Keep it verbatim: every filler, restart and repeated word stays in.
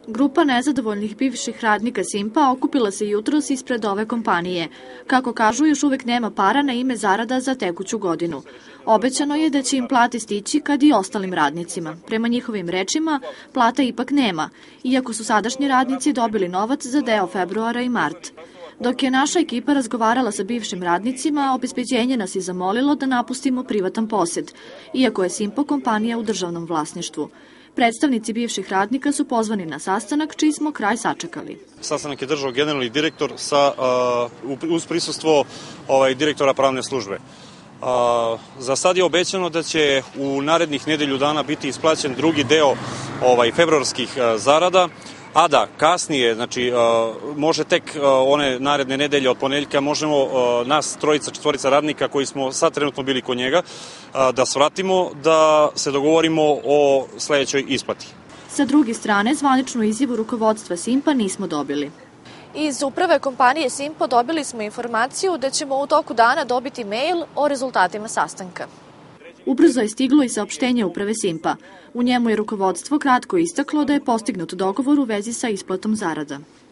Grupa nezadovoljnih bivših radnika Simpa okupila se jutros ispred ove kompanije. Kako kažu, još uvek nema para na ime zarada za tekuću godinu. Obećano je da će im plate stići kad i ostalim radnicima. Prema njihovim rečima, plata ipak nema, iako su sadašnji radnici dobili novac za deo februara i mart. Dok je naša ekipa razgovarala sa bivšim radnicima, obezbeđenje nas je zamolilo da napustimo privatan posed, iako je Simpo kompanija u državnom vlasništvu. Predstavnici bivših radnika su pozvani na sastanak, čiji smo kraj sačekali. Sastanak je držao generalni direktor sa, uh, uz prisustvo ovaj, direktora pravne službe. Uh, za sad je obećano da će u narednih nedelju dana biti isplaćen drugi deo ovaj, februarskih uh, zarada, a da kasnije, znači uh, može tek uh, one naredne nedelje od ponedeljka možemo uh, nas trojica, četvorica radnika koji smo sad trenutno bili kod njega uh, da svratimo, da se dogovorimo o sledećoj isplati. Sa druge strane, zvaničnu izjavu rukovodstva Simpa nismo dobili. Iz uprave kompanije Simpo dobili smo informaciju da ćemo u toku dana dobiti mail o rezultatima sastanka. Ubrzo je stiglo i saopštenje uprave Simpa. U njemu je rukovodstvo kratko istaklo da je postignut dogovor u vezi sa isplatom zarada.